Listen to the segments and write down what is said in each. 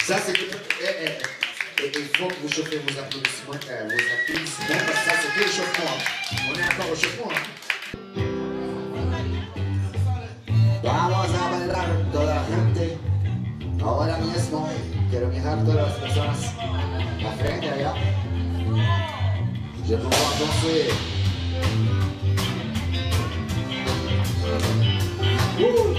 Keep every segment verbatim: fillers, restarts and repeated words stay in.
Ça, c'est... Eh, eh, eh, il faut que vous chauffez vos applaudissements, euh, vos applaudissements, parce que ça, c'est que l'échauffement. On est encore au chauffement. Vamos a bailar toda la gente. Ahora mismo quiero mirar todas las personas la frente allá. Je peux voir danser. Woo!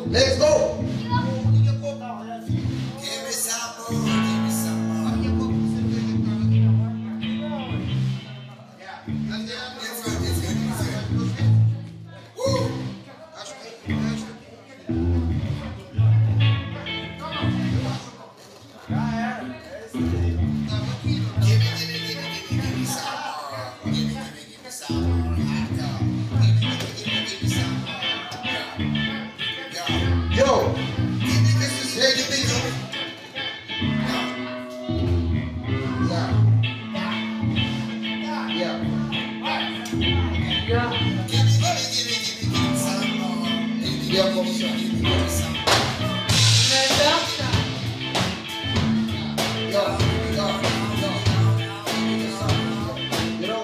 Let's go. Give me some more, give me some more. It's good, it's good, it's good. Woo! Yo, this is Lady B. Yeah. Yeah. Yeah, como ça? Yo, yo, yo. You know,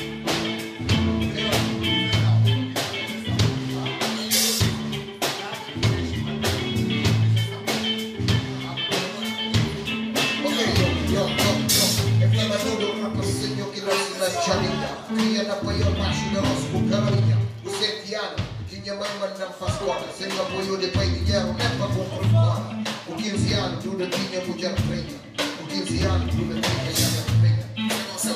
Kaya na pa yung masinos bukaranya Usetiano, kinyaman ng Pascuala Senga po yun e pay dinero Nepa po Pascuala O quince anos, tudo tinha mulher preta O quince anos, tudo tinha mulher preta So,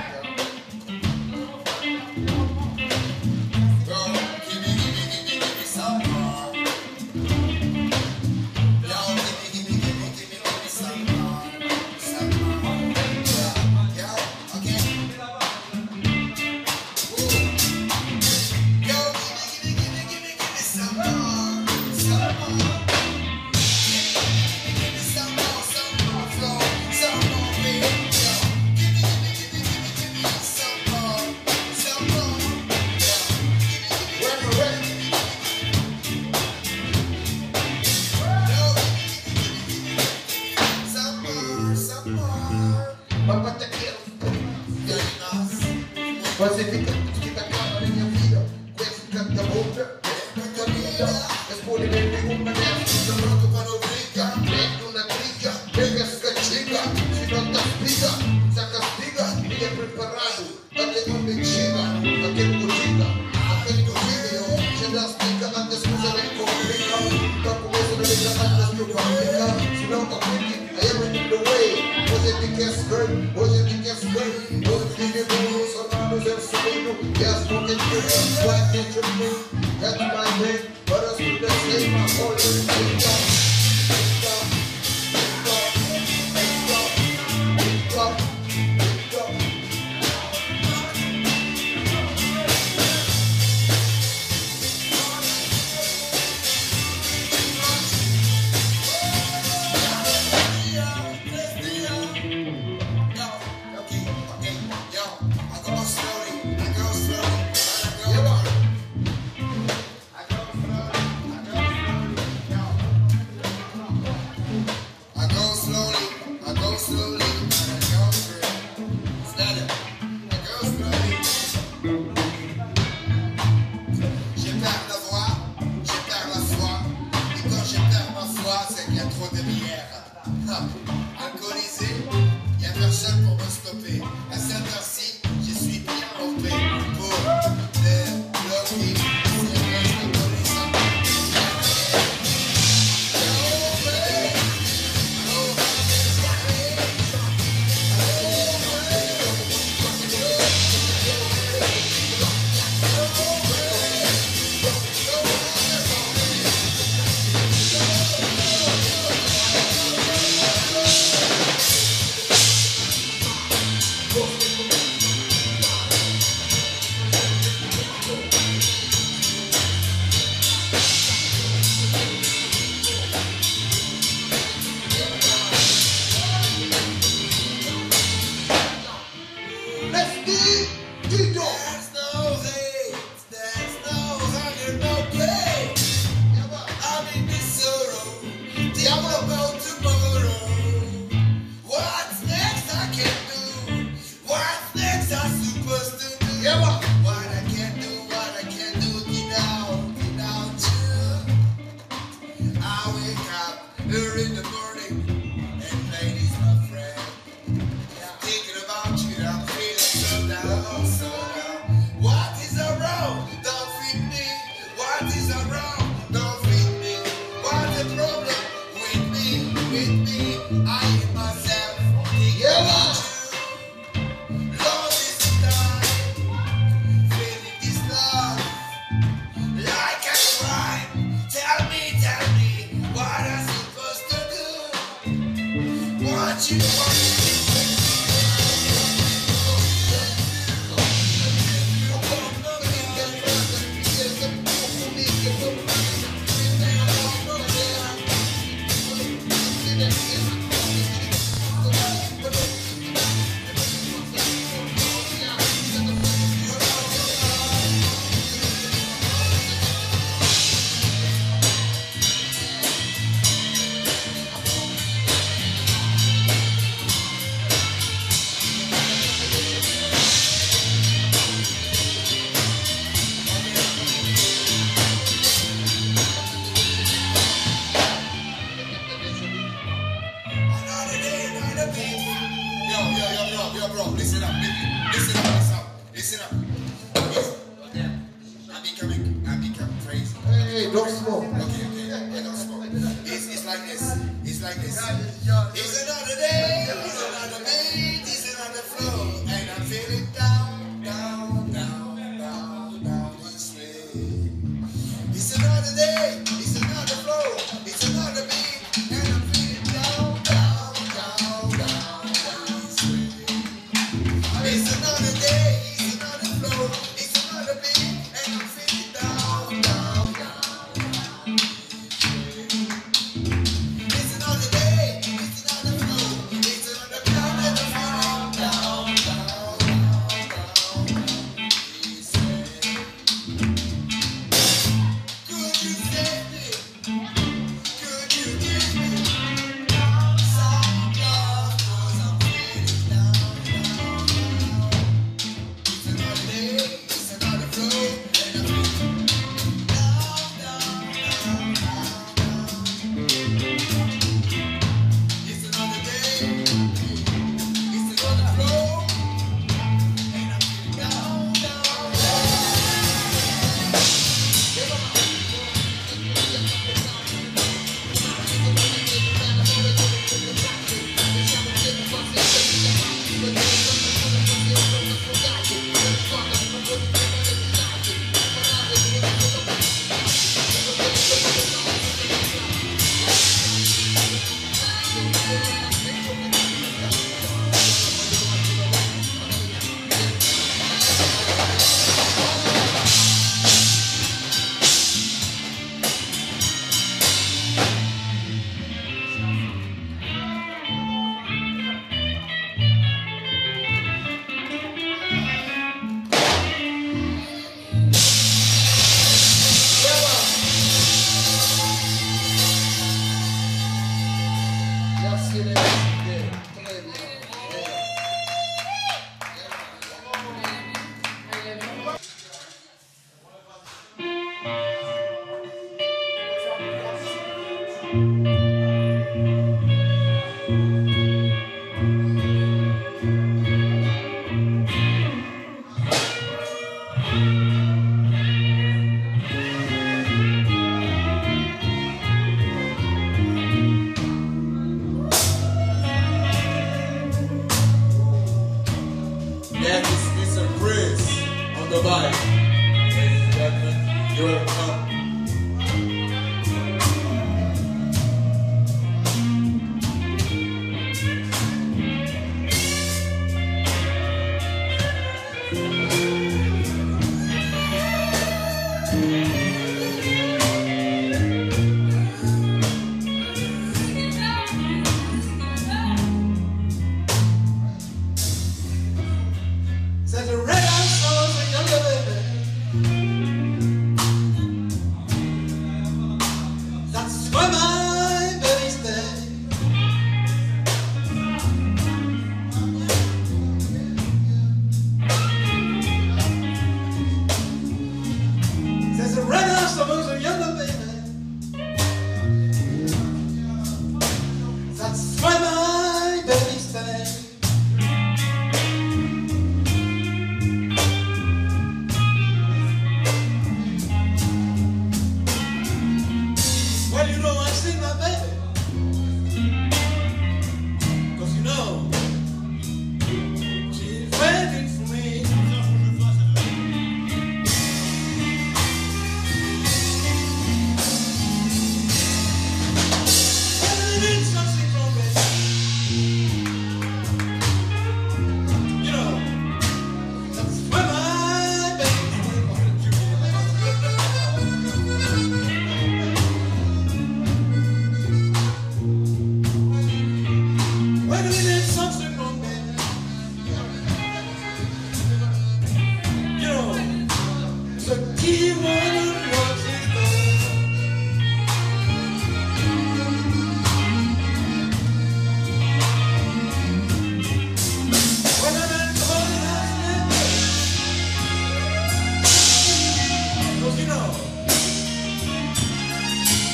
você fica, fica calma na minha vida Com esse canto da boca, muita vida Responde bem pergunta dessa Pronto para não briga Dentro na briga, pega as castiga Se não tá briga, se castiga E é preparado, até uma mentira Aquele curtida, aquele curtida Se das briga, antes usa bem complica Tá começo da briga, antes que eu complica Se não tá briga, I am in the way Hoje tem que skirt, hoje tem que skirt Hoje tem que skirt Yes, smoking cigarettes, black and triple. That's my name, but us with the same. I'm always in the top. Alcoolisé, il n'y a personne pour me stopper. À cette heure-ci, je suis bien monté pour le bloquer. Early in the morning, and ladies, my friend, thinking about you, I'm feeling so down, so down. What is wrong? Don't feed me. What is wrong? Don't feed me.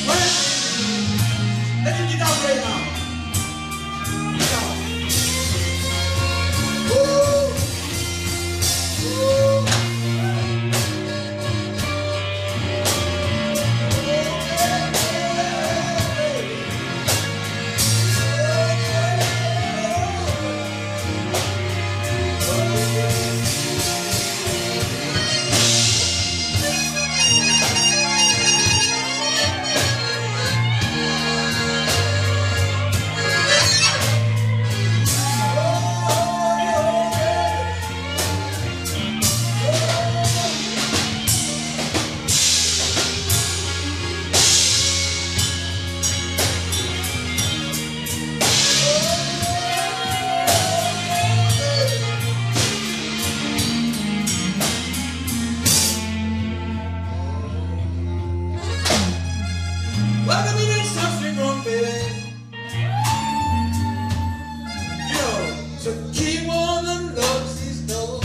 Let me get out right now. Wait a minute, something wrong, baby. You know, so keep on and love this door.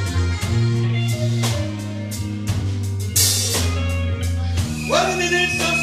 Wait a minute, something